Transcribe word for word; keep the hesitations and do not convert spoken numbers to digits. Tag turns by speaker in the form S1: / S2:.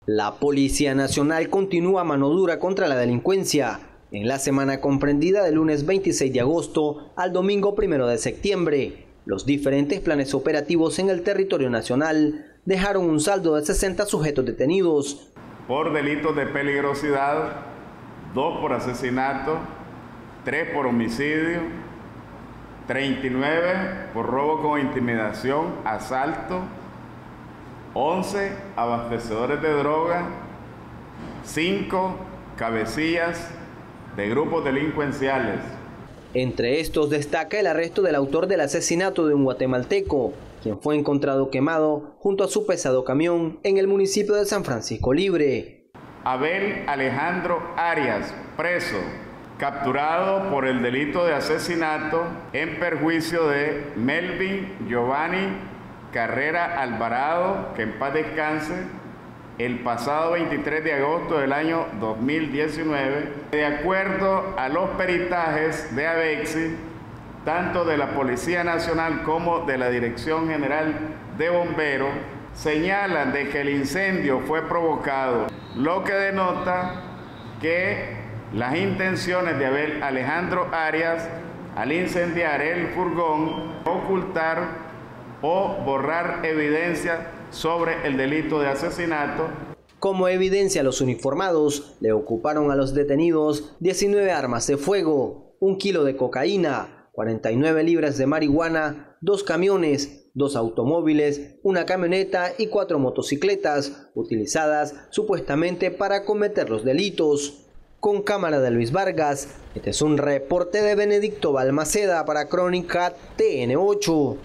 S1: La Policía Nacional continúa mano dura contra la delincuencia en la semana comprendida del lunes veintiséis de agosto al domingo primero de septiembre. Los diferentes planes operativos en el territorio nacional dejaron un saldo de sesenta sujetos detenidos.
S2: Por delitos de peligrosidad, dos por asesinato, tres por homicidio, treinta y nueve por robo con intimidación, asalto, once abastecedores de droga, cinco cabecillas de grupos delincuenciales.
S1: Entre estos destaca el arresto del autor del asesinato de un guatemalteco, quien fue encontrado quemado junto a su pesado camión en el municipio de San Francisco Libre.
S2: Abel Alejandro Arias, preso, capturado por el delito de asesinato en perjuicio de Melvin Giovanni Carrera Alvarado, que en paz descanse, el pasado veintitrés de agosto del año dos mil diecinueve, de acuerdo a los peritajes de ABEXI, tanto de la Policía Nacional como de la Dirección General de Bomberos, señalan de que el incendio fue provocado, lo que denota que las intenciones de Abel Alejandro Arias al incendiar el furgón, ocultar o borrar evidencia sobre el delito de asesinato.
S1: Como evidencia, los uniformados le ocuparon a los detenidos diecinueve armas de fuego, un kilo de cocaína, cuarenta y nueve libras de marihuana, dos camiones, dos automóviles, una camioneta y cuatro motocicletas, utilizadas supuestamente para cometer los delitos. Con cámara de Luis Vargas, este es un reporte de Benedicto Balmaceda para Crónica T N ocho.